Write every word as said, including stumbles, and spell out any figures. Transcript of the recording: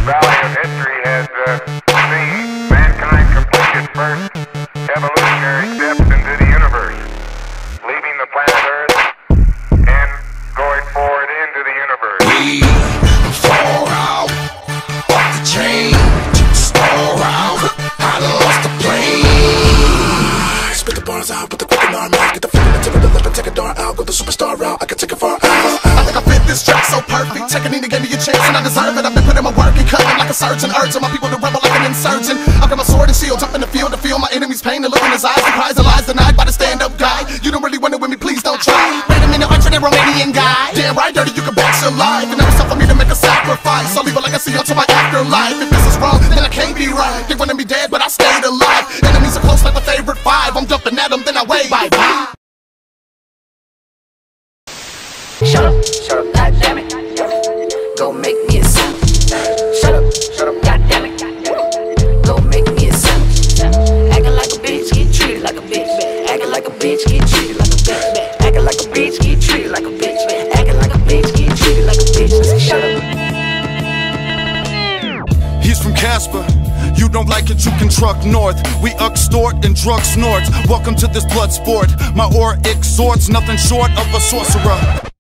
valley of history has uh, seen mankind complete its first evolutionary steps into the universe, leaving the planet Earth and going forward into the universe. We fall out off the chain, store out, I lost the plane. Spit the bars out, put the quick in our mouth, get the feeling into the lip and take a dart out, go the superstar route, I can take it far out. I think I fit this track so perfect, checking in to give me a chance and I deserve it. I've been putting my work and cutting like a surgeon, urging my people to rebel like an insurgent. I've got my sword and shield, jump in the field to feel my enemy's pain and look in his eyes, surprised and lies denied by the stand-up guy. You don't really want it with me, please don't try. Wait a minute, aren't you that Romanian guy? Damn right, dirty, you can bet your life. And now it's time for me to make a sacrifice. I'll leave a legacy until my afterlife. If this is wrong, then I can't be right. They wanted me dead, but I stayed alive. Enemies are close like my favorite five. I'm jumping at them, then I wave. Bye bye. Shut up, shut up, god damn it. Go make me a sandwich. Shut up, shut up, god damn it. Go make me a sandwich. Acting like a bitch, get treated like a bitch. Acting like a bitch, get treated like a bitch. Acting like a bitch, get treated like a bitch. Acting like a bitch, get treated like a bitch. Shut up. He's from Casper. You don't like it, you can truck north. We extort and drug snorts. Welcome to this blood sport. My aura exhorts, nothing short of a sorcerer.